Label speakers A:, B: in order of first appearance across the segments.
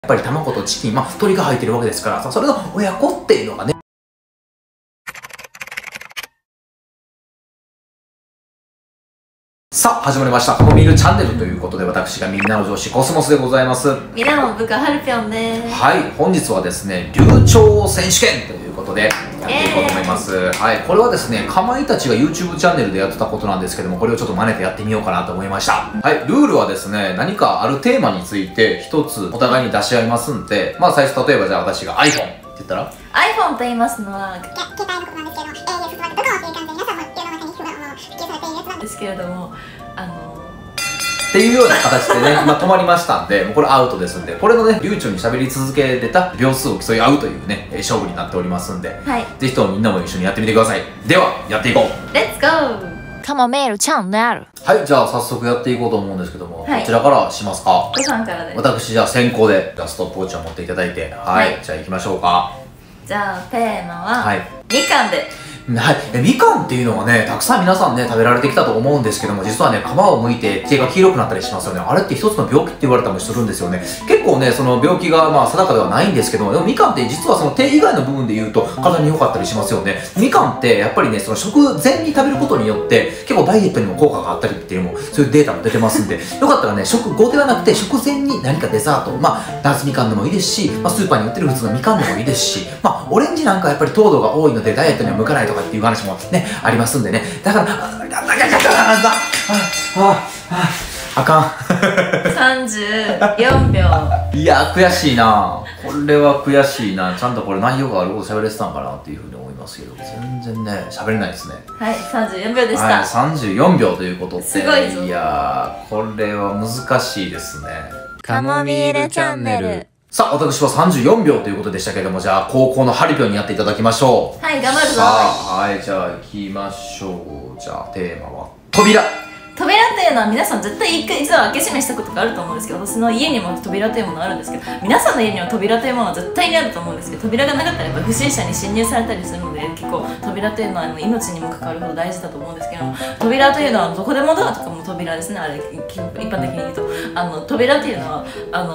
A: やっぱり卵とチキン、鶏が入ってるわけですからさ、それの親子っていうのがね、さあ、始まりました。カモミールチャンネルということで、私がみんなの上司、コスモスでございます。
B: みんなの部下、はるぴょんです。
A: はい、本日はですね、流暢選手権ということで、やっていこうと思います。はい、これはですね、かまいたちが YouTube チャンネルでやってたことなんですけども、これをちょっと真似てやってみようかなと思いました。はい、ルールはですね、何かあるテーマについて、一つお互いに出し合いますんで、最初、例えばじゃあ私が iPhone って言ったら
B: iPhone と言いますのは、
C: 携帯のことなんですけど、ソフトバンクドコモっていう感じで皆さんも世の中に普及されているやつなん
B: ですけれども、
A: っていうような形でね、今止まりましたんで、もうこれアウトですんで、これのね、流暢に喋り続けてた秒数を競い合うというね、勝負になっておりますんで、
B: はい、
A: ぜひともみんなも一緒にやってみてください。では、やっていこう。
B: レッツゴー。カモメールチャンネル。
A: はい、じゃあ早速やっていこうと思うんですけども、
B: はい、
A: こちらからしますか。
B: ご飯からで。
A: 私、じゃあ先行で、ストップウォッチを持っていただいて、はい、じゃあ行きましょうか。
B: じゃあ、テーマは、
A: はい、
B: みかんで。
A: はい、みかんっていうのはね、たくさん皆さんね、食べられてきたと思うんですけども、実はね、皮を剥いて毛が黄色くなったりしますよね。あれって一つの病気って言われたりもするんですよね。結構ね、その病気が定かではないんですけども、でもみかんって実はその手以外の部分で言うと体に良かったりしますよね。みかんってやっぱりね、その食前に食べることによって結構ダイエットにも効果があったりっていうのも、そういうデータも出てますんで、よかったらね、食後ではなくて食前に何かデザート、夏みかんでもいいですし、スーパーに売ってる普通のみかんでもいいですし、オレンジなんかやっぱり糖度が多いのでダイエットには向かないとかっていう話もね、ありますんでね。だから、あかん。
B: 34秒。
A: いや、悔しいな。これは悔しいな。ちゃんとこれ内容があること喋れてたんかなっていうふうに思いますけど、全然ね、喋れないですね。
B: はい、34秒でした。
A: はい、34秒ということで。
B: すごいぞ。
A: いやー、これは難しいですね。
B: カモミールチャンネル。
A: さあ、私は34秒ということでしたけども、じゃあ、高校のハリピョンにやっていただきましょう。
B: はい、頑張るぞ。
A: さあ、はい、じゃあ、行きましょう。じゃあ、テーマは、扉。
B: 扉っていうのは皆さん絶対一度開け閉めしたことがあると思うんですけど、私の家にも扉というものがあるんですけど、皆さんの家には扉というものは絶対にあると思うんですけど、扉がなかったらやっぱ不審者に侵入されたりするので、結構扉というのは命にも関わるほど大事だと思うんですけども、扉というのはどこでもドアとかも扉ですね。あれ一般的に言うと扉っていうのは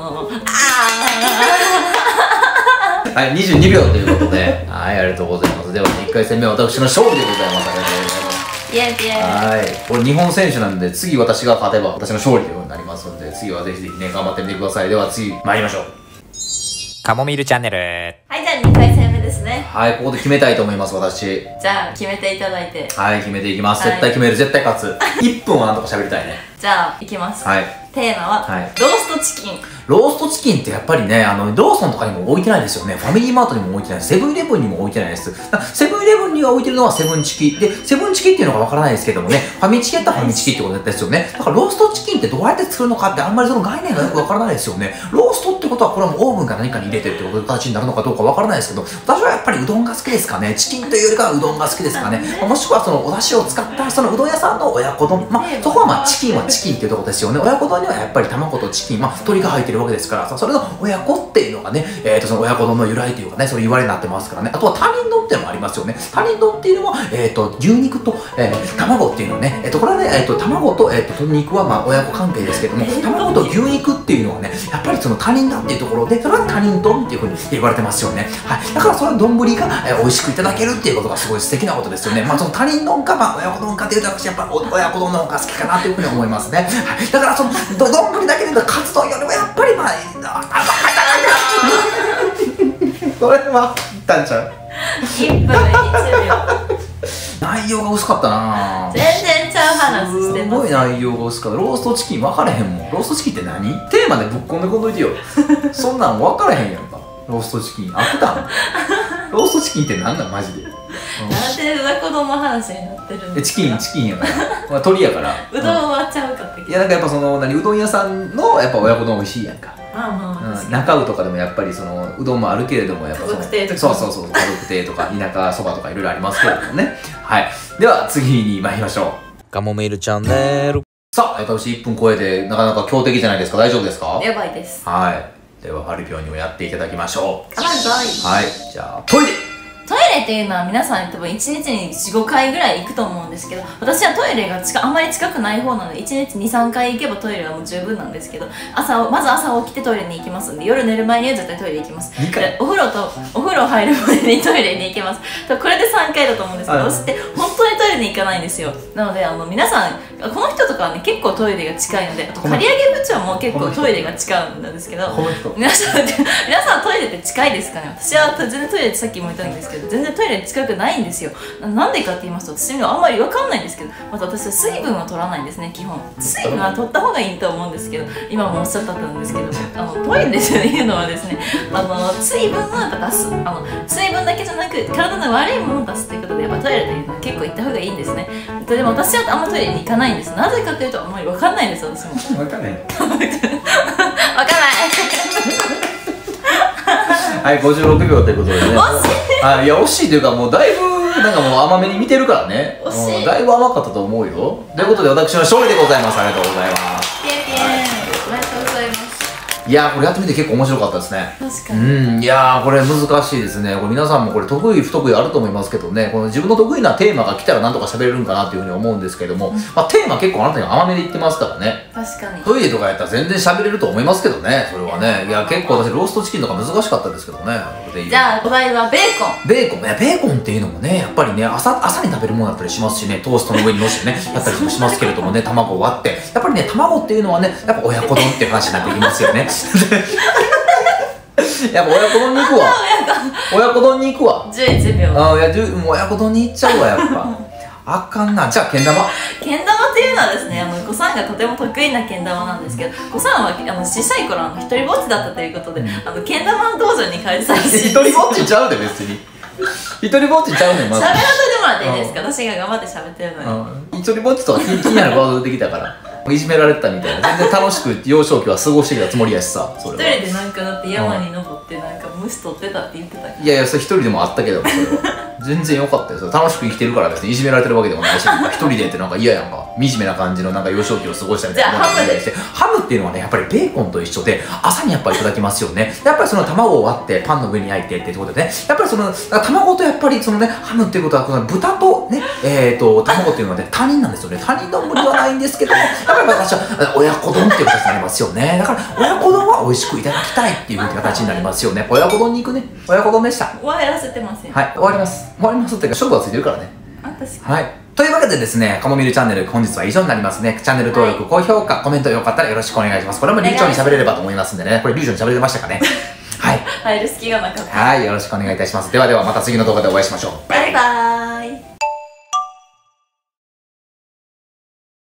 A: はい、22秒ということで、はい、ありがとうございます。では、1回戦目は私の勝利でございます。ありがとうございます。
B: イエーイイエーイ。
A: はい。これ日本選手なんで、次私が勝てば私の勝利ということになりますので、次はぜひぜひね、頑張ってみてください。では次、参りましょう。
D: カモミールチャンネル。
B: はい、じゃあ2回戦目ですね。
A: はい、ここで決めたいと思います、私。
B: じゃあ、決めていただいて。
A: はい、決めていきます。
B: はい、
A: 絶対決める、絶対勝つ。1分はなんとか喋りたいね。
B: じゃあ、いきます。
A: はい。
B: テーマは、
A: はい、
B: ローストチキン。
A: ローストチキンってやっぱりね、ローソンとかにも置いてないですよね。ファミリーマートにも置いてない。セブンイレブンにも置いてないです。セブンイレブンには置いてるのはセブンチキ。で、セブンチキっていうのがわからないですけどもね、ファミチキやったらファミチキってことですよね。だからローストチキンってどうやって作るのかってあんまりその概念がよくわからないですよね。ローストってことはこれはもうオーブンか何かに入れてるってこと形になるのかどうかわからないですけど、私はやっぱりうどんが好きですかね。チキンというよりかはうどんが好きですかね。もしくはそのお出汁を使ったそのうどん屋さんの親子丼。そこはチキンはチキンっていうところですよね。親子丼にはやっぱり卵とチキン、鶏が入ってるわけですからさ、それの親子っていうのがね、その親子丼の由来というかね、そういう言われになってますからね。あとは他人丼っていうのもありますよね。他人丼っていうのは、牛肉と、卵っていうのね、これはね、卵と、鶏肉は親子関係ですけども、卵と牛肉っていうのはね、やっぱりその他人だっていうところで、それは他人丼っていうふうに言われてますよね。はい。だからその丼が、美味しくいただけるっていうことがすごい素敵なことですよね。その他人丼か、親子丼かっていうと、私やっぱ親子丼の方が好きかなというふうに思いますね。はい。だからその、丼だけで言うと、カツ丼よりもやっぱりこれは、いったんちゃう
B: ?1 分1秒。
A: 内容が薄かったなぁ。
B: 全然ちゃう話してます。
A: すごい内容が薄かった。ローストチキン分かれへんもん。ローストチキンって何？テーマでぶっこんでこんといてよ。そんなん分かれへんやんか。ローストチキン。悪だ。ローストチキンって何なんマジで。
B: なんで親子丼の話になってるんですか？
A: チキンやから。鶏やから。
B: うどんはちゃうかって。
A: いや、なんかやっぱその、うどん屋さんのやっぱ親子丼美味しいやんか。中尾とかでもやっぱりそのうどんもあるけれどもやっぱその家族亭とか田舎そばとかいろいろありますけれどもね。はい。では次に参りましょう。
D: カモミールチャンネル。
A: さあ、私1分超えてなかなか強敵じゃないですか。大丈夫ですか？
B: やばいです。
A: はい。ではハリピョンにもやっていただきましょう。
B: はい。
A: はい。じゃあトイレ。
B: トイレレっていうのは皆さん多分1日に 4,5 回ぐらい行くと思うんですけど、私はトイレがあんまり近くない方なので1日 2,3 回行けばトイレはもう十分なんですけど、まず朝起きてトイレに行きますんで、夜寝る前には絶対トイレ行きます。でお風呂入る前にトイレに行きます。これで3回だと思うんですけど、私って本当にトイレに行かないんですよ。なので皆さんこの人とかはね結構トイレが近いので、あと刈り上げ部長も結構トイレが近いんですけど、皆さんトイレって近いですかね。私は全然トイレってさっきも言ったんですけど、全然トイレ近くないんですよ。なんでかって言いますと、私にはあんまり分かんないんですけど、また私は水分を取らないんですね。基本水分は取った方がいいと思うんですけど、今もおっしゃったんですけど、トイレっていうのはですね、水分をやっぱ出す、水分だけじゃなく体の悪いものを出すということで、やっぱトイレというのは結構行った方がいいんですね。でも私はあんまトイレに行かないんです。なぜかというと、あんまり分かんないんです、私も。
A: 分かんない
B: 分かんない
A: はい、56秒ということでね。
B: 惜しい。
A: いや、惜しいというか、もうだいぶなんかもう甘めに見てるからね。
B: 惜しい。
A: だいぶ甘かったと思うよ。ということで私の勝利でございます。ありがとうございます。
B: ピエピエ、おめでとうございます。
A: いやー、これやってみて結構面白かったですね。
B: 確かに。
A: いやー、これ難しいですね。これ皆さんもこれ得意不得意あると思いますけどね、この自分の得意なテーマが来たらなんとか喋れるんかなっていうふうに思うんですけども、テーマ結構あなたに甘めで言ってますからね。
B: 確かに。
A: トイレとかやったら全然喋れると思いますけどね、それはね。いや、結構私ローストチキンとか難しかったですけどね。
B: じゃあお題はベーコン。
A: ベーコンっていうのもね、やっぱりね、朝に食べるものだったりしますしね、トーストの上にのせてね、やったりもしますけれどもね、卵を割って。やっぱりね、卵っていうのはね、やっぱ親子丼っていう話になってきますよね。やっぱ親子丼に行くわ。親子丼に行くわ。
B: 11秒。
A: もう親子丼に行っちゃうわ、やっぱ。あかんな。じゃあ、けん玉。
B: けん玉っていうのはですね、子さんがとても得意なけん玉なんですけど、子さんは小さい頃一人ぼっちだったということで、けん玉道場に通ってたらしいです。
A: 一人ぼっちちゃうで、別に。一人ぼっちちゃうねん、まず。
B: 喋らせてもらっていいですか？私が頑張って喋ってるのに。
A: 一人ぼっちとは気になるワード出てきたから。いじめられてたみたいな。全然楽しく幼少期は過ごしてきたつもりやしさ。
B: 一人でなんかだって山に登ってなんか虫取ってたって言ってた。
A: いやいや、それ一人でもあったけど、それは。全然良かったよ。それ楽しく生きてるから別にいじめられてるわけでもないし、一人でってなんか嫌やんか。惨めな感じのなんか幼少期を過ごしたみたいな。
B: じゃあ
A: ハムっていうのはね、やっぱりベーコンと一緒で、朝にやっぱりいただきますよね。やっぱりその卵を割ってパンの上に焼いてってことでね、やっぱりその卵とやっぱりそのね、ハムっていうことはこの豚とね、卵っていうのはね、他人なんですよね。他人の無理はないんですけども、やっぱり私は親子丼っていう形になりますよね。だから親子丼は美味しくいただきたいっていう形になりますよね。親子丼に行くね。親子丼でした。
B: 終わらせてますよ。
A: はい、終わります。終わりますっていうか、勝負はついてるからね。はい。というわけでですね、カモミールチャンネル、本日は以上になりますね。チャンネル登録、高評価、コメントよかったらよろしくお願いします。これも流暢に喋れればと思いますんでね。これ流暢に喋れましたかね。はい。
B: 入る隙がなかった。
A: はい、よろしくお願いいたします。ではではまた次の動画でお会いしましょう。
B: バイバーイ。